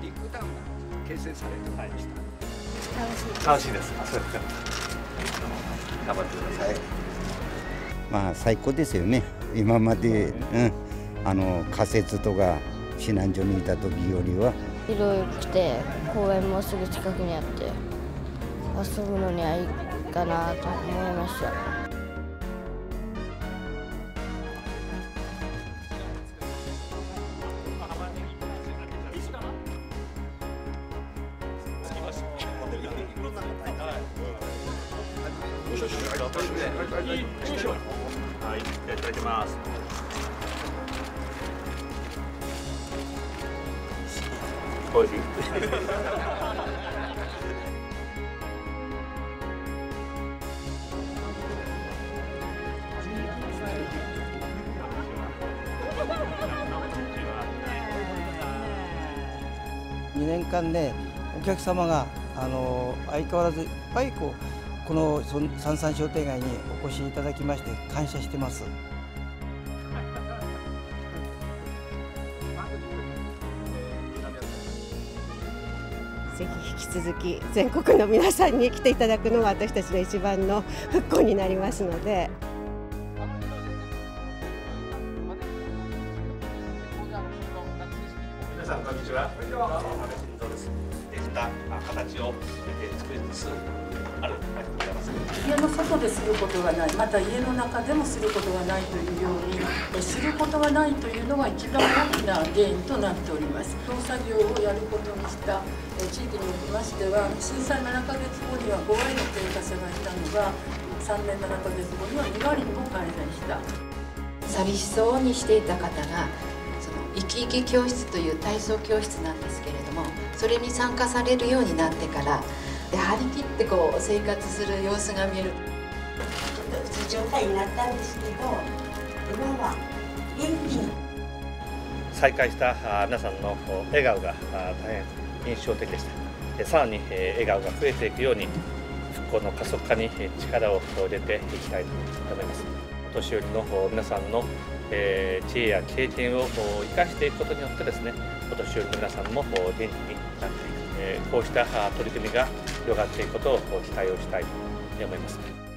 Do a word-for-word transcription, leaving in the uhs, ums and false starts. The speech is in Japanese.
ビッグタウンが形成されてまいりました。 楽しいです。そうですか。頑張ってください。 まあ最高ですよね。今まで、うん、あの仮設とか避難所にいた時よりは広くて公園もすぐ近くにあって遊ぶのにはいいかなと思いました。 はい、いただきます。おいしい。 にねんかんね、お客様があの相変わらずいっぱいこうこの三々商店街にお越しいただきまして感謝してます。 ぜひ引き続き全国の皆さんに来ていただくのが私たちの一番の復興になりますので。 皆さんこんにちは。安倍晋三です。できた形を作りつつある感じでございます。 家の外ですることがない、また家の中でもすることがないというように、することがないというのが一番大きな原因となっております。農作業をやることにした地域におきましては、震災ななかげつごにはごわりの低下者がいたのが、さんねんななかげつごにはにわりにも改善した。 寂しそうにしていた方が、その生き生き教室という体操教室なんですけれども、それに参加されるようになってからで張り切ってこう生活する様子が見える。 ちょっとうつ状態になったんですけど、今は元気に再会した皆さんの笑顔が大変印象的でした。さらに笑顔が増えていくように復興の加速化に力を入れていきたいと思います。お年寄りの皆さんの知恵や経験を生かしていくことによってですね、お年寄りの皆さんも元気になっていく、こうした取り組みが広がっていくことを期待をしたいと思います。